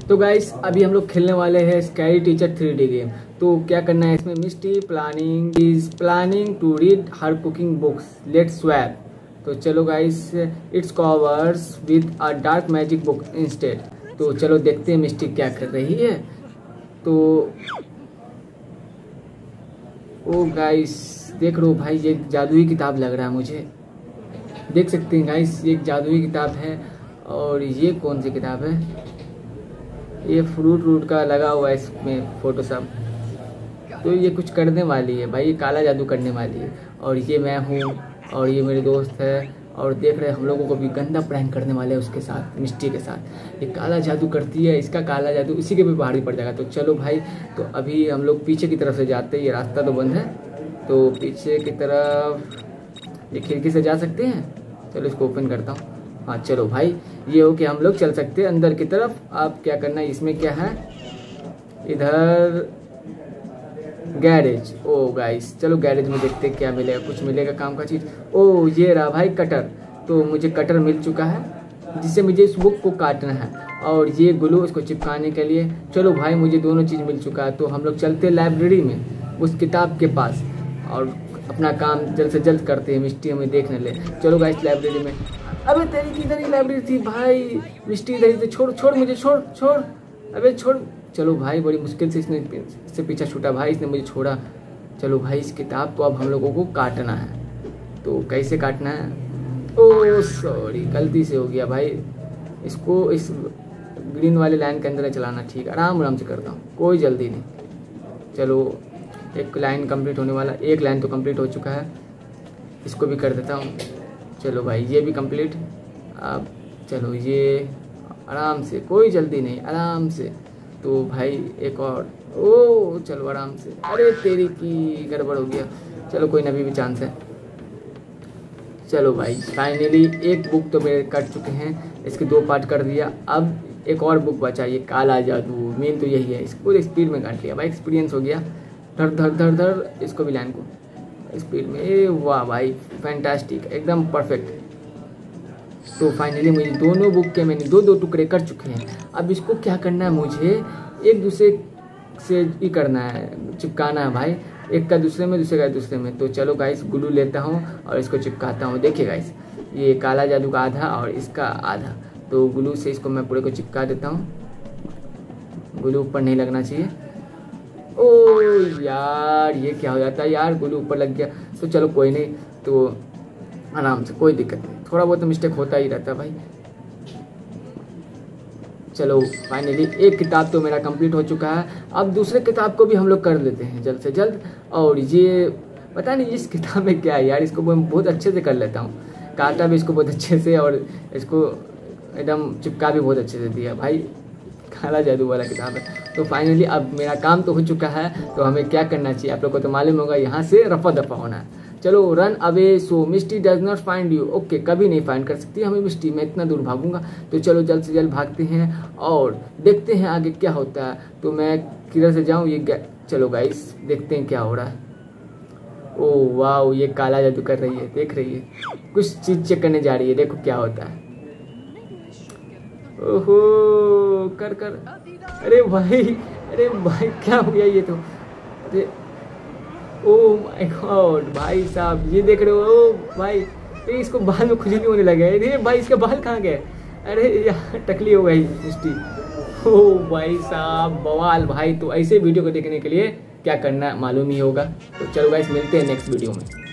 तो गाइस अभी हम लोग खेलने वाले हैं स्कैरी टीचर 3D गेम। तो क्या करना है इसमें, Misty planning to read her cooking books, let's swap. तो चलो guys, it's covers with a dark magic book instead. तो चलो देखते हैं मिस्टी क्या कर रही है। तो ओ गाइस देख लो भाई, ये जादुई किताब लग रहा है मुझे। देख सकते हैं गाइस, ये एक जादुई किताब है। और ये कौन सी किताब है, ये फ्रूट का लगा हुआ है इसमें फोटोशॉप। तो ये कुछ करने वाली है भाई, ये काला जादू करने वाली है। और ये मैं हूँ और ये मेरे दोस्त है, और देख रहे हैं हम लोगों को भी गंदा प्रैंक करने वाले हैं उसके साथ, मिस्टी के साथ। ये काला जादू करती है, इसका काला जादू इसी के भी पहाड़ी पड़ जाएगा। तो चलो भाई, तो अभी हम लोग पीछे की तरफ से जाते हैं। ये रास्ता तो बंद है, तो पीछे की तरफ ये खिड़की से जा सकते हैं। चलो इसको ओपन करता हूँ। हाँ चलो भाई, ये हो कि हम लोग चल सकते हैं अंदर की तरफ। अब क्या करना है, इसमें क्या है, इधर गैरेज। ओ गाइस चलो गैरेज में देखते हैं क्या मिलेगा, कुछ मिलेगा काम का चीज़। ओ ये रहा भाई कटर। तो मुझे कटर मिल चुका है, जिससे मुझे इस बुक को काटना है। और ये ग्लू इसको चिपकाने के लिए। चलो भाई मुझे दोनों चीज़ मिल चुका है। तो हम लोग चलते हैं लाइब्रेरी में, उस किताब के पास, और अपना काम जल्द से जल्द करते हैं। मिस्टी हमें देखने ले। चलो गाइस लाइब्रेरी में। अबे तेरी किधर ही लाइब्रेरी थी भाई, मिस्टी इधर ही थी। छोड़ मुझे, छोड़ अबे छोड़। चलो भाई बड़ी मुश्किल से इससे पीछा छूटा भाई, इसने मुझे छोड़ा। चलो भाई इस किताब को अब हम लोगों को काटना है। तो कैसे काटना है, ओ सॉरी गलती से हो गया भाई। इसको इस ग्रीन वाले लाइन के अंदर चलाना, ठीक है, आराम से करता हूँ, कोई जल्दी नहीं। चलो एक लाइन कंप्लीट होने वाला, एक लाइन तो कंप्लीट हो चुका है, इसको भी कर देता हूँ। चलो भाई ये भी कंप्लीट। अब चलो ये आराम से, कोई जल्दी नहीं, आराम से। तो भाई एक और, ओ चलो आराम से। अरे तेरी की गड़बड़ हो गया। चलो कोई ना, अभी भी चांस है। चलो भाई फाइनली एक बुक तो मेरे कट चुके हैं, इसके 2 पार्ट कर दिया। अब एक और बुक बचा, ये काला जादू। मेन तो यही है, इसको पूरे स्पीड में काट लिया भाई, एक्सपीरियंस हो गया। धर इसको भी लाइन को स्पीड में। ए वाह भाई फैंटास्टिक, एकदम परफेक्ट। तो फाइनली मुझे दोनों बुक के मैंने 2 टुकड़े कर चुके हैं। अब इसको क्या करना है, मुझे एक दूसरे से ही करना है, चिपकाना है भाई, एक का दूसरे में, दूसरे का दूसरे में। तो चलो गाइस ग्लू लेता हूँ और इसको चिपकाता हूँ। देखिए गाइस, ये काला जादू का आधा और इसका आधा। तो ग्लू से इसको मैं पूरे को चिपका देता हूँ। ग्लू ऊपर नहीं लगना चाहिए। ओ यार ये क्या हो जाता है यार, ग्लू ऊपर लग गया। तो चलो कोई नहीं, तो आराम से, कोई दिक्कत नहीं, थोड़ा बहुत मिस्टेक होता ही रहता है भाई। चलो फाइनली एक किताब तो मेरा कंप्लीट हो चुका है। अब दूसरे किताब को भी हम लोग कर लेते हैं जल्द से जल्द। और ये पता नहीं इस किताब में क्या है यार, इसको मैं बहुत अच्छे से कर लेता हूँ, काटा भी इसको बहुत अच्छे से, और इसको एकदम चिपका भी बहुत अच्छे से दिया भाई। काला जादू वाला किताब है। तो फाइनली अब मेरा काम तो हो चुका है। तो हमें क्या करना चाहिए, आप लोग को तो मालूम होगा, यहाँ से रफा दफा होना है। चलो run away so Misty does not find you. Okay, कभी नहीं फाइंड कर सकती हमें मिस्टी, मैं इतना दूर भागूंगा। तो चलो जल्द से जल्द भागते हैं और देखते हैं आगे क्या होता है। तो मैं किधर से जाऊँ, ये चलो गाइस देखते हैं क्या हो रहा है। ओ वाह, ये काला जादू कर रही है, देख रही है, कुछ चीज चेक करने जा रही है, देखो क्या होता है। ओहो कर अरे भाई क्या हो गया ये तो। अरे ओ माय गॉड भाई साहब, ये देख रहे हो, ओ भाई इसको बाल में खुजली होने लगे। अरे भाई इसके बाल कहाँ गए, अरे यार टकली हो गई मिस्टी। ओ भाई साहब बवाल भाई। तो ऐसे वीडियो को देखने के लिए क्या करना है मालूम ही होगा। तो चलो गाइस मिलते हैं नेक्स्ट वीडियो में।